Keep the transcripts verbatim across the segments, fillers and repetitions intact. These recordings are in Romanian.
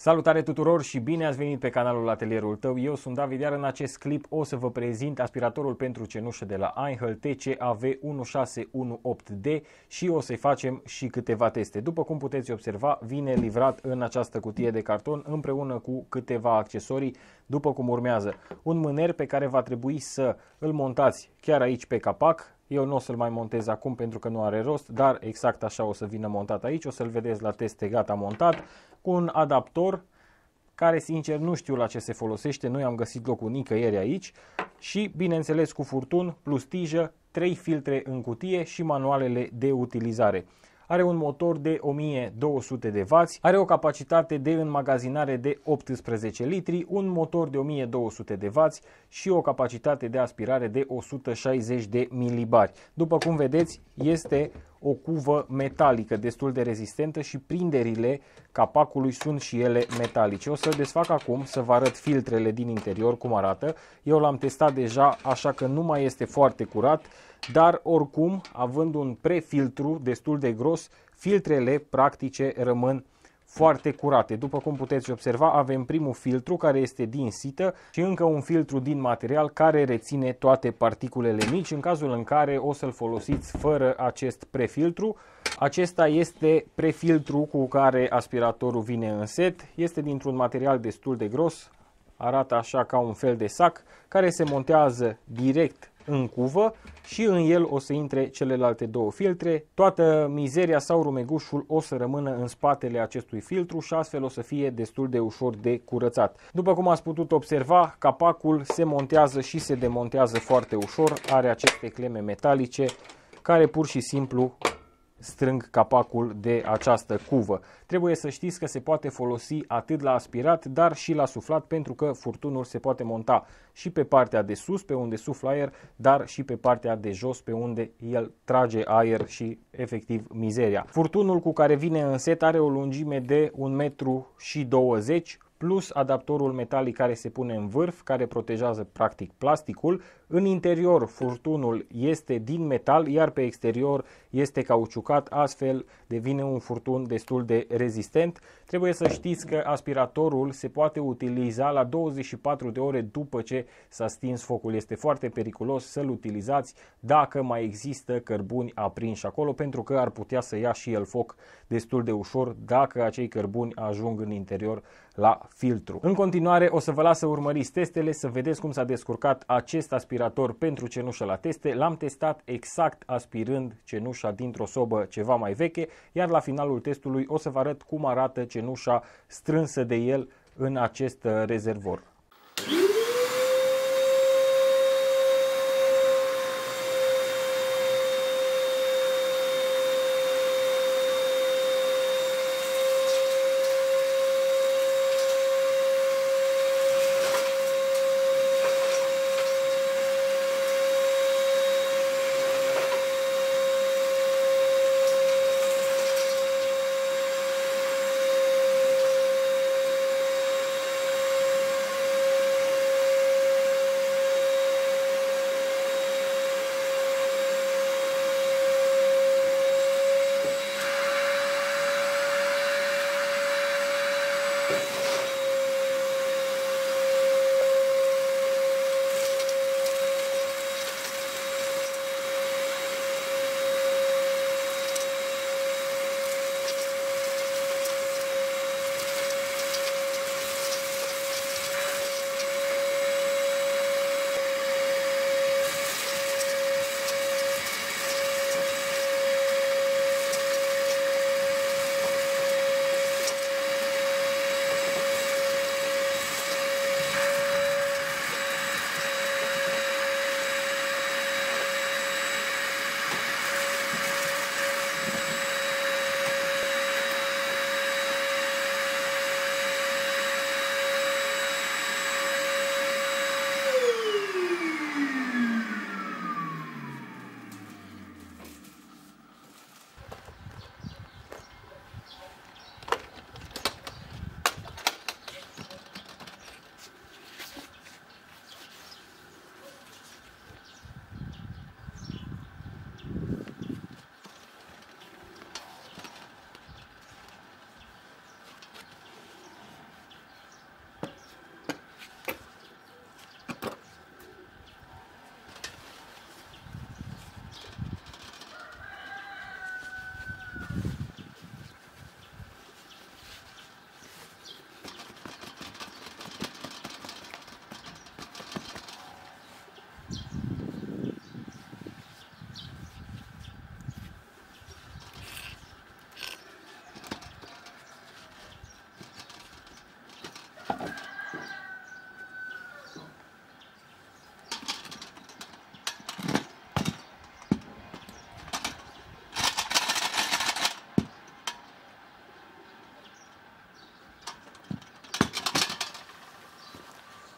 Salutare tuturor și bine ați venit pe canalul Atelierul Tău. Eu sunt David, iar în acest clip o să vă prezint aspiratorul pentru cenușă de la Einhell T C A V unu șase unu opt D și o să-i facem și câteva teste. După cum puteți observa, vine livrat în această cutie de carton împreună cu câteva accesorii, după cum urmează. Un mâner pe care va trebui să îl montați chiar aici pe capac. Eu nu o să-l mai montez acum pentru că nu are rost, dar exact așa o să vină montat aici. O să-l vedeți la teste gata montat, cu un adaptor care sincer nu știu la ce se folosește, nu i-am găsit locul nicăieri aici, și bineînțeles cu furtun plus tijă, trei filtre în cutie și manualele de utilizare. Are un motor de o mie două sute de wați, are o capacitate de înmagazinare de optsprezece litri, un motor de o mie două sute de wați și o capacitate de aspirare de o sută șaizeci de milibari. După cum vedeți, este o cuvă metalică destul de rezistentă și prinderile capacului sunt și ele metalice. O să desfac acum să vă arăt filtrele din interior cum arată. Eu l-am testat deja, așa că nu mai este foarte curat, dar oricum, având un prefiltru destul de gros, filtrele practice rămân foarte curate. După cum puteți observa, avem primul filtru care este din sită și încă un filtru din material care reține toate particulele mici în cazul în care o să-l folosiți fără acest prefiltru. Acesta este prefiltru cu care aspiratorul vine în set. Este dintr-un material destul de gros, arată așa ca un fel de sac care se montează direct în cuvă și în el o să intre celelalte două filtre. Toată mizeria sau rumegușul o să rămână în spatele acestui filtru și astfel o să fie destul de ușor de curățat. După cum ați putut observa, capacul se montează și se demontează foarte ușor. Are aceste cleme metalice care pur și simplu strâng capacul de această cuvă. Trebuie să știți că se poate folosi atât la aspirat, dar și la suflat, pentru că furtunul se poate monta și pe partea de sus, pe unde suflă aer, dar și pe partea de jos, pe unde el trage aer și efectiv mizeria. Furtunul cu care vine în set are o lungime de un metru și douăzeci, plus adaptorul metalic care se pune în vârf, care protejează practic plasticul. În interior furtunul este din metal, iar pe exterior este cauciucat, astfel devine un furtun destul de rezistent. Trebuie să știți că aspiratorul se poate utiliza la douăzeci și patru de ore după ce s-a stins focul. Este foarte periculos să-l utilizați dacă mai există cărbuni aprinși acolo, pentru că ar putea să ia și el foc destul de ușor dacă acei cărbuni ajung în interior la filtru. În continuare o să vă las să urmăriți testele, să vedeți cum s-a descurcat acest aspirator pentru cenușă la teste. L-am testat exact aspirând cenușa dintr-o sobă ceva mai veche, iar la finalul testului o să vă arăt cum arată cenușa strânsă de el în acest rezervor.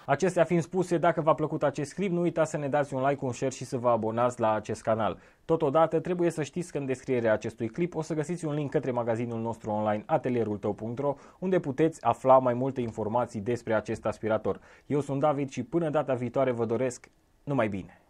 Acestea fiind spuse, dacă v-a plăcut acest clip, nu uitați să ne dați un like, un share și să vă abonați la acest canal. Totodată, trebuie să știți că în descrierea acestui clip o să găsiți un link către magazinul nostru online atelierul tău punct ro, unde puteți afla mai multe informații despre acest aspirator. Eu sunt David și până data viitoare vă doresc numai bine!